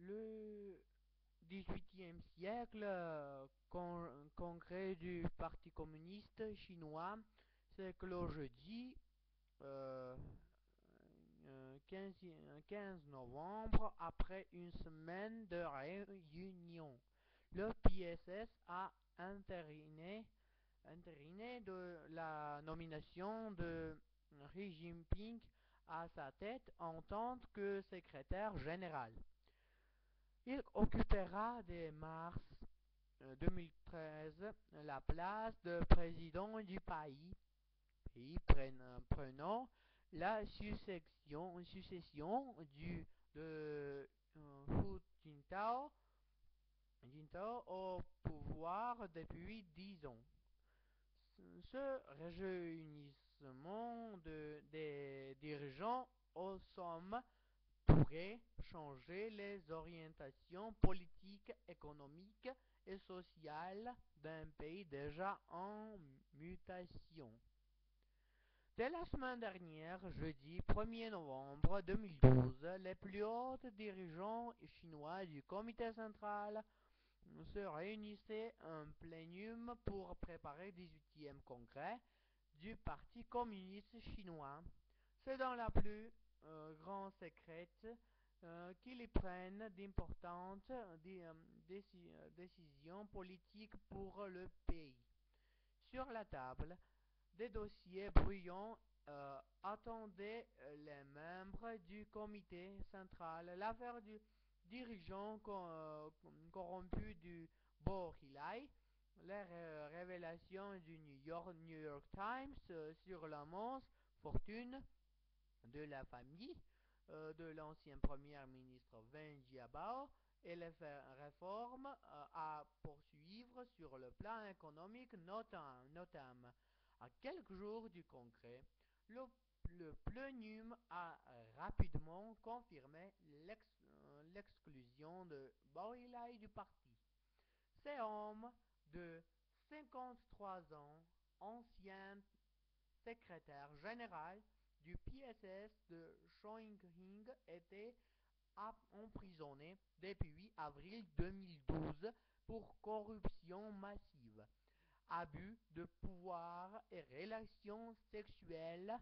Le XVIIIe siècle, congrès du Parti communiste chinois, c'est clos jeudi euh, 15, 15 novembre, après une semaine de réunion. Le PSS a entériné de la nomination de Xi Jinping à sa tête en tant que secrétaire général. Il occupera dès mars 2013 la place de président du pays, prenant la succession de Hu Jintao au pouvoir depuis 10 ans. Ce réunissement des dirigeants au sommet pourrait changer les orientations politiques, économiques et sociales d'un pays déjà en mutation. Dès la semaine dernière, jeudi 1er novembre 2012, les plus hauts dirigeants chinois du comité central se réunissaient en plénum pour préparer le 18e congrès du Parti communiste chinois. C'est dans la plus grande secrète qu'ils prennent d'importantes décisions politiques pour le pays. Sur la table, des dossiers bruyants attendaient les membres du comité central. L'affaire du dirigeant corrompu du Bohilai, les révélations du New York Times sur l'immense fortune de la famille de l'ancien premier ministre Wen Jiabao et les réformes à poursuivre sur le plan économique notamment. À quelques jours du congrès, le plénum a rapidement confirmé l'exclusion de Bohilai du parti. Cet homme de 53 ans, ancien secrétaire général du PSS de Chongqing, était emprisonné depuis avril 2012 pour corruption massive, abus de pouvoir et relations sexuelles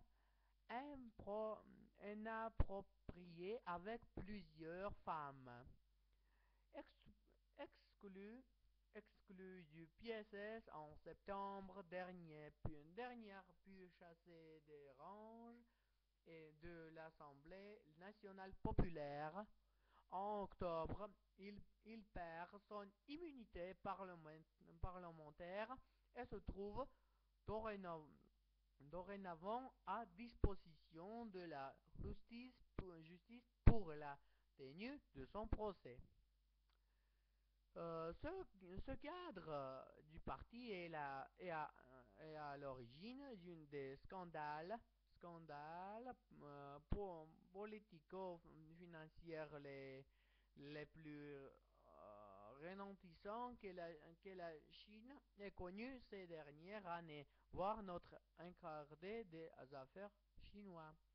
inappropriées avec plusieurs femmes. Exclu, exclu du PSS en septembre dernier, puis une dernière pu chasser des rangs et de l'Assemblée nationale populaire. En octobre, il perd son immunité parlementaire et se trouve dorénavant à disposition de la justice pour la tenue de son procès. Ce cadre du parti est à l'origine d'une des scandales politico-financiers les plus retentissants que la Chine ait connus ces dernières années, voire notre incarné des affaires chinoises.